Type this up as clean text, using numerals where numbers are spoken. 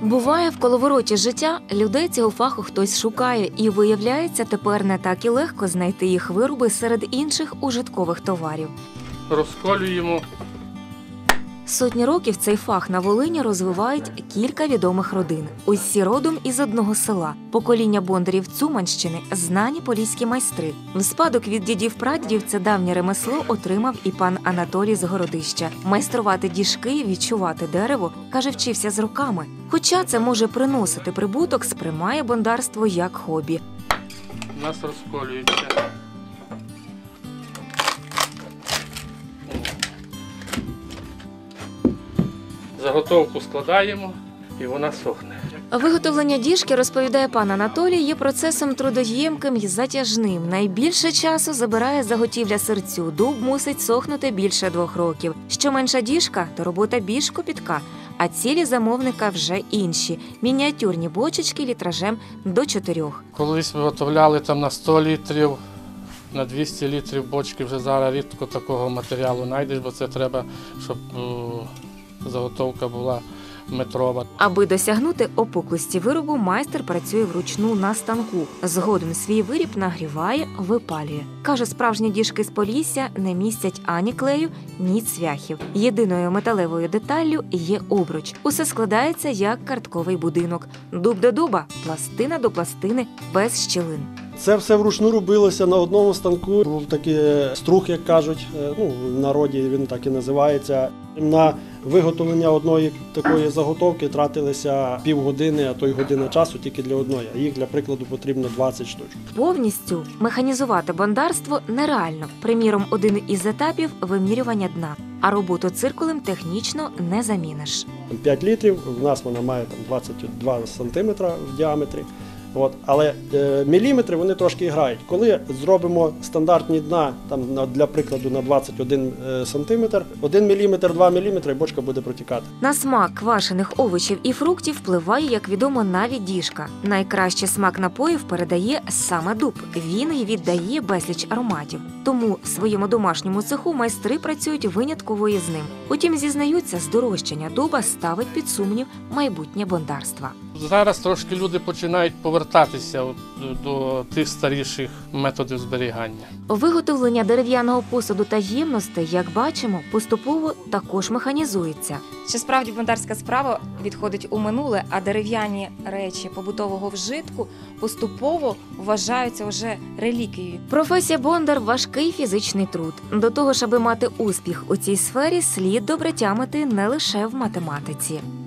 Буває, в коловороті життя людей цього фаху хтось шукає, і виявляється, тепер не так і легко знайти їх вироби серед інших ужиткових товарів. Розколюємо. Сотні років цей фах на Волині розвивають кілька відомих родин. Усі родом із одного села. Покоління бондарів Цуманщини – знані поліські майстри. В спадок від дідів-прадідів це давнє ремесло отримав і пан Анатолій з Городища. Майструвати діжки, відчувати дерево, каже, вчився з роками. Хоча це може приносити прибуток, сприймає бондарство як хобі. У нас розколюється. Заготовку складаємо і вона сохне. Виготовлення діжки, розповідає пан Анатолій, є процесом трудоємким і затяжним. Найбільше часу забирає заготівля сирцю. Дуб мусить сохнути більше 2 років. Що менша діжка, то робота більш копітка. А цілі замовника вже інші – мініатюрні бочечки літражем до 4. Колись виготовляли там на 100 літрів, на 200 літрів бочки. Вже зараз рідко такого матеріалу знайдеш, бо це треба, щоб заготовка була метрова. Аби досягнути опуклості виробу, майстер працює вручну на станку. Згодом свій виріб нагріває, випалює. Каже, справжні діжки з Полісся не містять ані клею, ні цвяхів. Єдиною металевою деталлю є обруч. Усе складається як картковий будинок. Дуб до дуба, пластина до пластини, без щілин. Це все вручну робилося на одному станку. Був такий струх, як кажуть, в народі він так і називається. На виготовлення одної такої заготовки тратилися півгодини, а то й година часу тільки для одної. А їх, для прикладу, потрібно 20 штучок. Повністю механізувати бондарство нереально. Приміром, один із етапів – вимірювання дна. А роботу циркулем технічно не заміниш. 5 літрів, в нас вона має 22 сантиметри в діаметрі. Але міліметри вони трошки грають. Коли зробимо стандартні дна, для прикладу, на 21 сантиметр, 1 міліметр, 2 міліметри, і бочка буде протікати. На смак квашених овочів і фруктів впливає, як відомо, навіть діжка. Найкраще смак напоїв передає саме дуб. Він й віддає безліч ароматів. Тому в своєму домашньому цеху майстри працюють винятково із ним. Утім, зізнаються, здорожчання дуба ставить під сумнів майбутнє бондарства. Зараз трошки люди починають повертатися до тих старіших методів зберігання. Виготовлення дерев'яного посуду та ємностей, як бачимо, поступово також механізується. Що справді бондарська справа відходить у минуле, а дерев'яні речі побутового вжитку поступово вважаються вже реліквією. Професія бондар – важкий фізичний труд. До того ж, аби мати успіх у цій сфері, слід добре тямити не лише в математиці.